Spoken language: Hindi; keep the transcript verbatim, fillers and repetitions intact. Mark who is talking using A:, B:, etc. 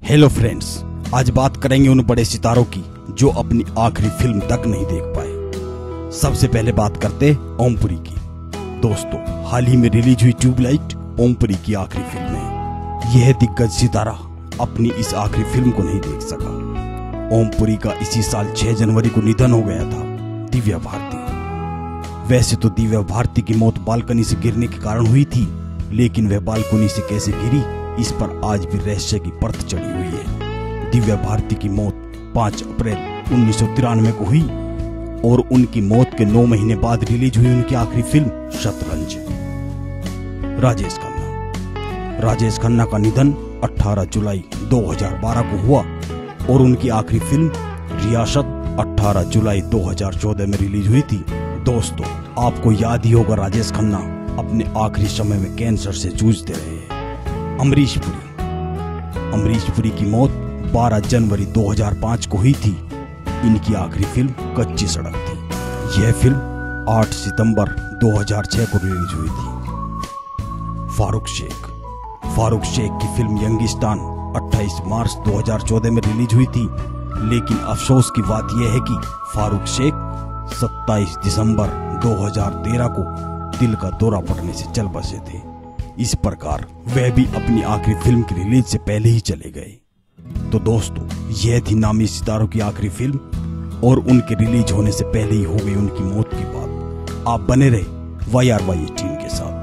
A: हेलो फ्रेंड्स, आज बात करेंगे उन बड़े सितारों की जो अपनी आखिरी फिल्म तक नहीं देख पाए। सबसे पहले बात करते ओमपुरी की। दोस्तों, हाल ही में रिलीज हुई ट्यूबलाइट ओमपुरी की आखिरी फिल्म है। यह दिग्गज सितारा अपनी इस आखिरी फिल्म को नहीं देख सका। ओमपुरी का इसी साल छह जनवरी को निधन हो गया था दिव्या भारती। वैसे तो दिव्या भारती की मौत बालकनी से गिरने के कारण हुई थी, लेकिन वह बालकनी से कैसे गिरी इस पर आज भी रहस्य की परत चढ़ी हुई है। दिव्या भारती की मौत पाँच अप्रैल उन्नीस सौ तिरानवे को हुई और उनकी मौत के नौ महीने बाद रिलीज हुई उनकी आखिरी फिल्म शतरंज। राजेश खन्ना राजेश खन्ना का निधन अठारह जुलाई दो हज़ार बारह को हुआ और उनकी आखिरी फिल्म रियासत अठारह जुलाई दो हज़ार चौदह में रिलीज हुई थी। दोस्तों, आपको याद ही होगा राजेश खन्ना अपने आखिरी समय में कैंसर से जूझते रहे। अमरीश पुरी अमरीश पुरी की मौत बारह जनवरी दो हज़ार पाँच को हुई थी। इनकी आखिरी फिल्म कच्ची सड़क थी। यह फिल्म आठ सितंबर दो हज़ार छह को रिलीज हुई थी। फारूक शेख फारूक शेख की फिल्म यंगिस्तान अट्ठाईस मार्च दो हज़ार चौदह में रिलीज हुई थी, लेकिन अफसोस की बात यह है कि फारूक शेख सत्ताईस दिसंबर दो हज़ार तेरह को दिल का दौरा पड़ने से चल बसे थे। इस प्रकार वह भी अपनी आखिरी फिल्म की रिलीज से पहले ही चले गए। तो दोस्तों, यह थी नामी सितारों की आखिरी फिल्म और उनके रिलीज होने से पहले ही हो गई उनकी मौत की बात। आप बने रहे वाई आर वाई टीम के साथ।